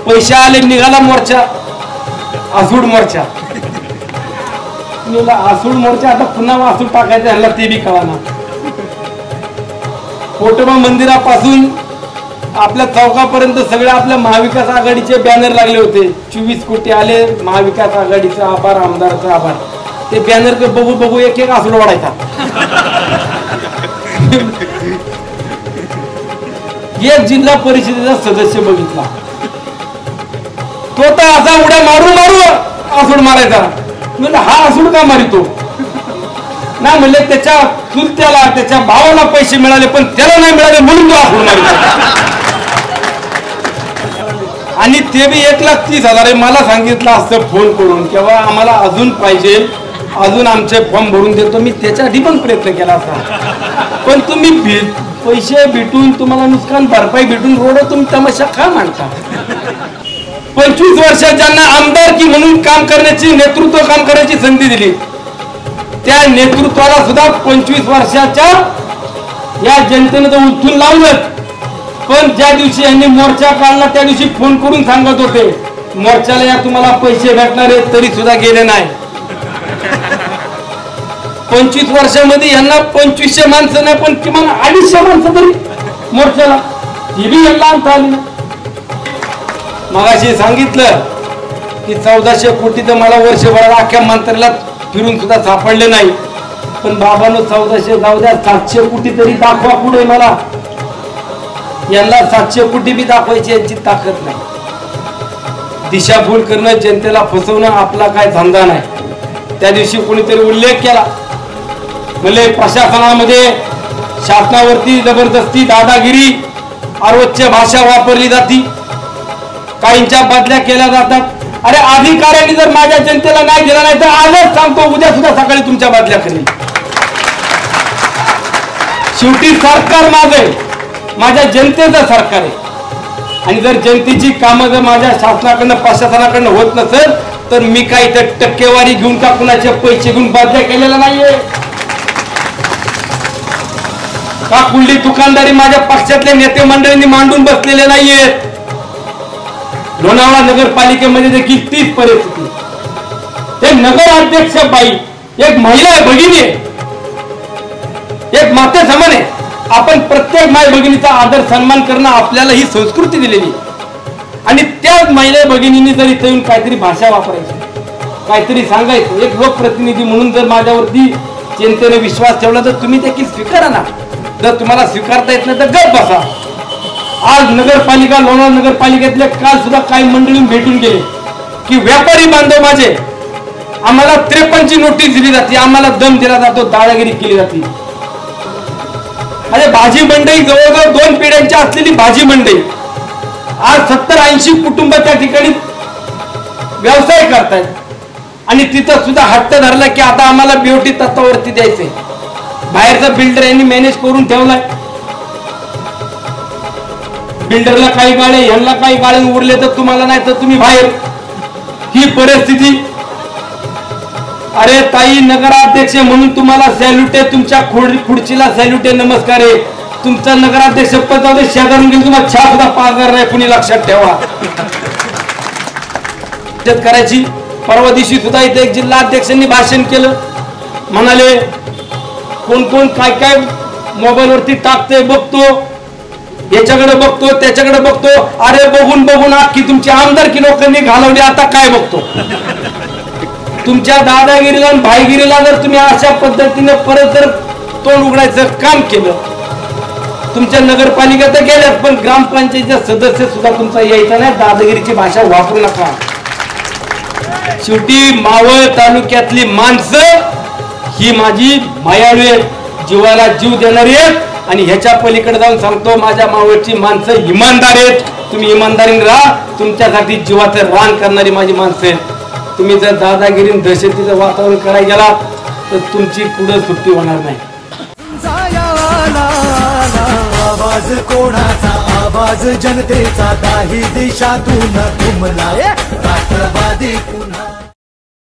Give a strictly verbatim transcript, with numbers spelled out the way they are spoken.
पैसे आले निघाला मोर्चा, आसूड मोर्चा. आसूड मोर्चा आता पुन्हा आसूड टाकायचं ह्याला ते बी कळाना. कोटोबा मंदिरापासून आपल्या चौकापर्यंत सगळे आपल्या महाविकास आघाडीचे बॅनर लागले होते. चोवीस कोटी आले महाविकास आघाडीचा आभार, आमदाराचा आभार. ते बॅनर बघू बघू एक एक आसूड वाढायचा. एक जिल्हा परिषदेचा सदस्य बघितला, तो तर असा उड्या मारू मारू आसूड मारायचा. म्हणजे हा आसूड का मारितो ना, म्हणले त्याच्या चुलत्याला त्याच्या भावाला पैसे मिळाले पण त्याला नाही मिळाले म्हणून तो आसूड मारितो. आणि ते बी एक लाख तीस हजार आहे. मला सांगितलं असतं फोन करून किंवा आम्हाला अजून पाहिजे, अजून आमचे फॉर्म भरून देतो, मी त्याच्यासाठी पण प्रयत्न केला असता. पण तुम्ही पैसे भेटून तुम्हाला नुकसान भरपाई भेटून रोड तुम्ही तमाशा का मांडता. पंचवीस वर्षात ज्यांना आमदारकी म्हणून काम करण्याची, नेतृत्व काम करण्याची संधी दिली, त्या नेतृत्वाला सुद्धा पंचवीस वर्षाच्या या जनतेने तर उलथून लावलं. पण ज्या दिवशी यांनी मोर्चा काढला त्या दिवशी फोन करून सांगत होते मोर्चाला या तुम्हाला पैसे भेटणार आहेत, तरी सुद्धा गेले नाही. पंचवीस वर्षामध्ये यांना पंचवीसशे माणसं नाही पण किमान अडीचशे माणसं तरी मोर्चाला, ही बी यांना आणता आली. मगाशी सांगितलं की चौदाशे कोटी तर मला वर्षभरात अख्ख्या मंत्र्याला फिरून सुद्धा सापडले नाही. पण बाबांनो चौदाशे जाऊ द्या, सातशे कोटी तरी दाखवा पुढे मला. यांना सातशे कोटी बी दाखवायची यांची ताकद नाही. दिशाभूल करणं, जनतेला फसवणं आपला काय धंदा नाही. त्या दिवशी कोणीतरी उल्लेख केला, म्हणजे प्रशासनामध्ये शासनावरती जबरदस्ती दादागिरी अर्वच्च भाषा वापरली जाती, काहींच्या बदल्या केल्या जातात. अरे अधिकाऱ्यांनी जर माझ्या जनतेला नाही दिला नाही तर आजच सांगतो उद्या सुद्धा सकाळी तुमच्या बदल्या करेल. शेवटी सरकार माझं, माझ्या जनतेचं सरकार आहे. आणि जर जनतेची कामं जर माझ्या शासनाकडनं प्रशासनाकडनं होत नसेल तर मी काही तर टक्केवारी घेऊन का कुणाचे पैसे घेऊन बदल्या केलेला नाहीये का कुठली दुकानदारी माझ्या पक्षातल्या नेते मंडळींनी मांडून बसलेले नाहीयेत. लोणावळा नगरपालिकेमध्ये देखील तीच परिस्थिती. ते नगर अध्यक्ष बाई एक महिला आहे, भगिनी आहे, एक माते समान आहे. आपण प्रत्येक माय भगिनीचा आदर सन्मान करणं आपल्याला ही संस्कृती दिलेली. आणि त्याच महिला भगिनींनी जर इथे येऊन काहीतरी भाषा वापरायची, काहीतरी सांगायचं, एक लोकप्रतिनिधी म्हणून जर माझ्यावरती जनतेने विश्वास ठेवला तर तुम्ही देखील स्वीकारा ना. जर तुम्हाला स्वीकारता येत नाही तर गप बसा. आज नगरपालिका, लोणावळा नगरपालिकेतले काल सुद्धा काही मंडळी भेटून गेले की व्यापारी बांधव माझे, आम्हाला त्रेपन्नची नोटीस दिली जाते, आम्हाला दम दिला जातो, दादागिरी केली जाते. अरे भाजी मंडई जवळजवळ दोन पिढ्यांची असलेली भाजी मंडई आज सत्तर ऐंशी कुटुंब त्या ठिकाणी व्यवसाय करतायत. आणि तिथं सुद्धा हट्ट धरला की आता आम्हाला बीओटी तत्वावरती द्यायचंय. बाहेरचा बिल्डर यांनी मॅनेज करून ठेवलाय. बिल्डरला काही गाळे, यांना काही गाळे उरले तर तुम्हाला नाही तर तुम्ही बाहेर. ही परिस्थिती. अरे ताई नगराध्यक्ष म्हणून तुम्हाला सॅल्यूट आहे, तुमच्या खुर्चीला सॅल्यूट आहे, नमस्कार आहे. तुमचा नगराध्यक्ष पद जाऊ दे, शेजारून गेलं तुम्हाला चहा सुद्धा पाहणार नाही कुणी, लक्षात ठेवा. करायची. परवा दिवशी सुद्धा इथे एक जिल्हा अध्यक्षांनी भाषण केलं, म्हणाले कोण कोण काय काय मोबाईल वरती टाकते बघतो, याच्याकडे बघतो त्याच्याकडे बघतो. अरे बघून बघून अख्खी तुमची आमदारकी लोकांनी घालवली, आता काय बघतो. तुमच्या दादागिरीला आणि भाईगिरीला जर तुम्ही अशा पद्धतीने परत जर तोंड उघडायचं काम केलं, तुमच्या नगरपालिका तर गेल्यात पण ग्रामपंचायतीचे सदस्य सुद्धा तुमचा यायचा नाही. दादागिरीची भाषा वापरू नका. शेवटी मावळ तालुक्यातली माणसं ही माझी मायाळू आहेत, जीवाला जीव देणारी आहेत. आणि ह्याच्या पलीकडे जाऊन सांगतो माझ्या मावळची माणसं इमानदार आहेत. तुम्ही इमानदारीने राहा. तुमच्यासाठी जीवाचं रान करणारी माझी माणसं आहेत. तुम्ही जर दादागिरी दहशतीचं वातावरण करायला गेला तर तुमची पुढे सुट्टी होणार नाही. आवाज कोणाचा, आवाज जनतेचा, काही दिशातून तुमला राष्ट्रवादी.